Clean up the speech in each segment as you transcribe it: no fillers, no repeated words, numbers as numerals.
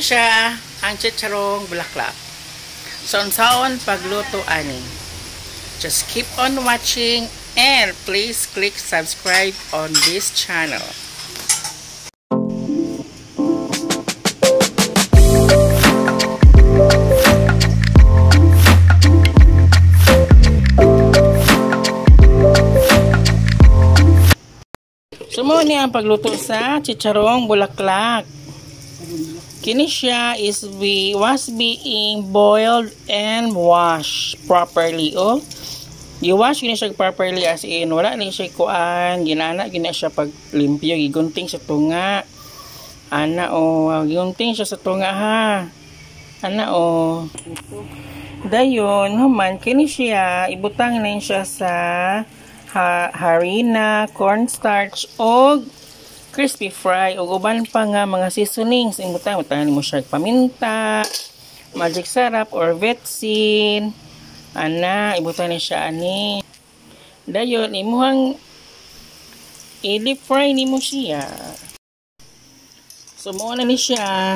siya ang chicharong bulaklak. So, unsaon pagluto ani. Just keep on watching and please click subscribe on this channel. Sumo ni ang pagluto sa chicharong bulaklak. Kini siya was being boiled and washed properly. Oh, i-wash gini siya properly as in wala ni siya kuan, ginana gina siya paglimpyo, gigunting sa tunga. Ana gigunting siya sa tunga ha. Ana dayon human kini siya ibutang na siya sa harina, cornstarch o crispy fry o uban pa nga mga seasonings. Ibutang mo siya paminta, magic sarap or vetsin. Ana, ibutang ni siya ani. Dayon imuhang i-deep fry nimo siya. So mo na ni siya.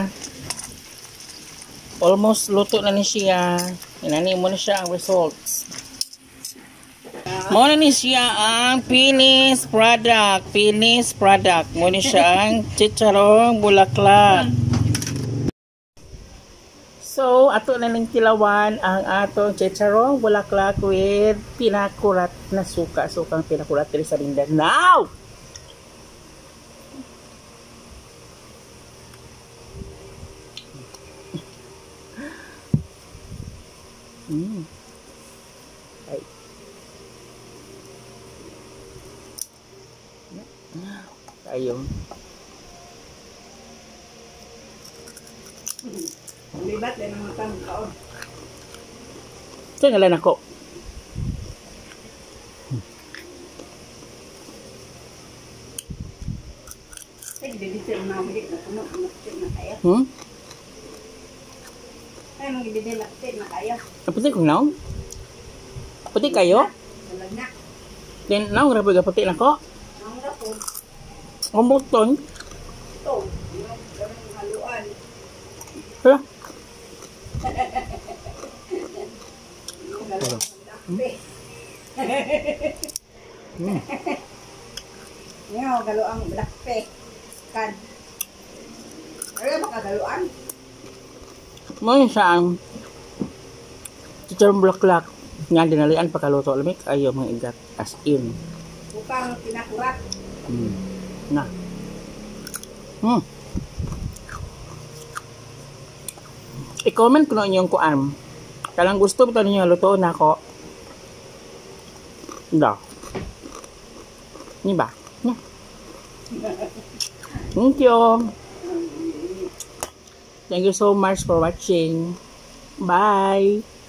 Almost luto na ni siya. Inani mo na siya ang results. Mo na ni siya ang finished product. Mo ni siya ang chicharong bulaklak. So, ato na ning kilawan ang atong chicharong bulaklak with pinakurat na suka. Sukang pinakurat diri sa Mindanao. Ay. Ayun. Libat din ang mga kaon. Sa ngalan ako. Ay, bibisir na ulit na puno. Na kaya. Ay, mga bibisir na kaya. Pati kung naong? Pati kayo? Dalag na. Then, naong rapoy ka pati na ko? Ang rapo. Kumbuton? Ito. Yung haluan. Hala? Yung haluan. Yung haluan black pea. Kan. Ano makagaluan? Mo siya ang chicharong bulaklak. Nga dinalian pagkaluto. Alamik ayo mga igat as in. Bukang pinakurat. Na. I-comment ko na inyong kuan. Kalang gusto ba ninyo luto na ako? Da. Ni ba? Nya. Thank you. Thank you so much for watching. Bye.